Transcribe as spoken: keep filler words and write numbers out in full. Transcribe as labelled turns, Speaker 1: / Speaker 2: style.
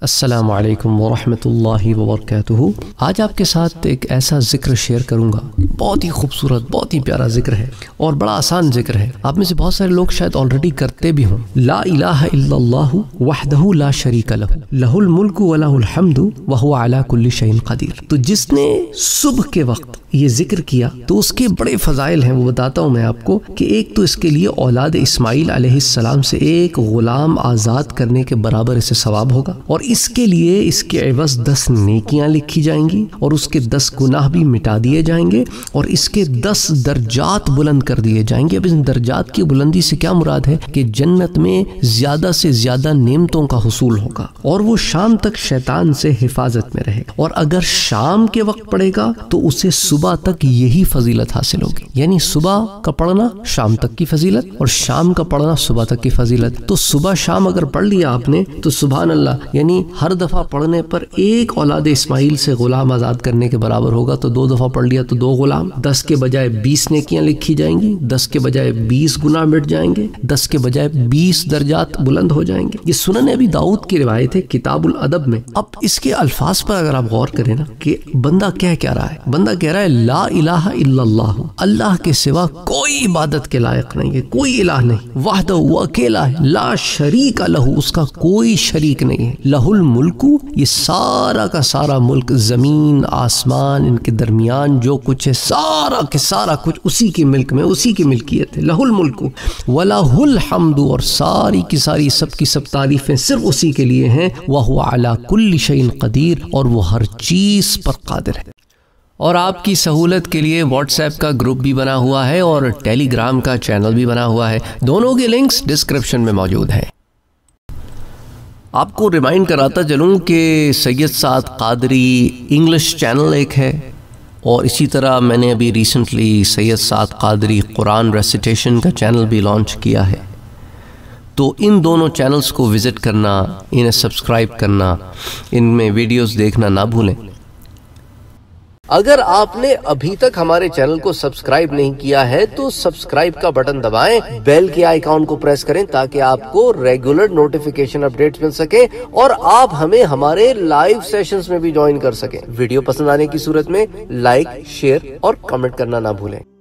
Speaker 1: السلام علیکم ورحمۃ اللہ وبرکاتہ۔ آج آپ کے ساتھ ایک ایسا ذکر شیئر کروں گا، بہت ہی خوبصورت، بہت ہی پیارا ذکر ہے اور بڑا آسان ذکر ہے۔ آپ میں سے بہت سارے لوگ شاید آلریڈی کرتے بھی ہوں۔ لا الہ الا اللہ وحدہ لا شریک لہ، لہ الملک ولہ الحمد وہو علی کل شیء قدیر۔ تو جس نے صبح کے وقت یہ ذکر کیا تو اس کے بڑے فضائل ہیں، وہ بتاتا ہوں میں آپ کو کہ ایک تو اس کے لیے اولاد اسماعیل علیہ السلام سے ایک غلام آزاد کرنے کے برابر اسے ثواب ہوگا، اور اس کے لیے اس کے عوض دس نیکیاں لکھی جائیں گی، اور اس کے دس گناہ بھی مٹا دیے جائیں گے، اور اس کے دس درجات بلند کر دیے جائیں گے۔ اب ان درجات کی بلندی سے کیا مراد ہے کہ جنت میں زیادہ سے زیادہ نعمتوں کا حصول ہوگا، اور وہ شام تک شیطان سے حفاظت میں رہے گا، اور اگر شام کے وقت پڑھے گا تو اسے صبح تک یہی فضیلت حاصل ہوگی، یعنی صبح کا پڑھنا شام تک کی فضیلت اور شام کا پڑھنا صبح تک کی فضیلت۔ تو صبح شام اگر پڑھ لیا آپ نے تو سبحان اللہ، یعنی ہر دفعہ پڑھنے پر ایک اولاد اسماعیل سے غلام آزاد کرنے کے برابر ہوگا۔ تو دو دفعہ پڑھ لیا تو دو غلام، دس کے بجائے بیس نیکیاں لکھی جائیں گی، دس کے بجائے بیس گناہ مٹ جائیں گے، دس کے بجائے بیس درجات بلند ہو جائیں گے۔ یہ سنن ابی داؤد کی روایت ہے کتاب الادب میں۔ اب اس کے الفاظ پر اگر آپ غور کریں نا کہ بندہ کہہ کیا رہا ہے، بندہ کہہ رہا ہے لا الہ الا اللہ، اللہ کے سوا کوئی عبادت کے لائق نہیں ہے، کوئی الہ نہیں، وحدہ وہ اکیلا ہے، لا شریک لہ، اس کا کوئی شریک نہیں ہے، لہ الملک، یہ سارا کا سارا ملک، زمین آسمان ان کے درمیان جو کچھ ہے سارا کے سارا کچھ اسی کے ملک میں، اسی کی ملکیت ہے، لہ الملک ولہ الحمد، اور ساری کی ساری سب کی سب تعریفیں صرف اسی کے لیے ہیں، وہو علی کل شیء قدیر، اور وہ ہر چیز پر قادر ہے۔ اور آپ کی سہولت کے لیے واٹس ایپ کا گروپ بھی بنا ہوا ہے اور ٹیلی گرام کا چینل بھی بنا ہوا ہے، دونوں کے لنکس ڈسکرپشن میں موجود ہیں۔ آپ کو ریمائنڈ کراتا چلوں کہ سید سعد قادری انگلش چینل ایک ہے، اور اسی طرح میں نے ابھی recently Syed Saad Qadri Quran recitation کا چینل بھی لانچ کیا ہے۔ تو ان دونوں چینلز کو وزٹ کرنا، انہیں سبسکرائب کرنا، ان میں ویڈیوز دیکھنا نہ بھولیں۔ اگر آپ نے ابھی تک ہمارے چینل کو سبسکرائب نہیں کیا ہے تو سبسکرائب کا بٹن دبائیں، بیل کے آئیکن کو پریس کریں تاکہ آپ کو ریگولر نوٹیفیکیشن اپڈیٹس مل سکے، اور آپ ہمیں ہمارے لائیو سیشنز میں بھی جوائن کر سکیں۔ ویڈیو پسند آنے کی صورت میں لائک، شیئر اور کمنٹ کرنا نہ بھولیں۔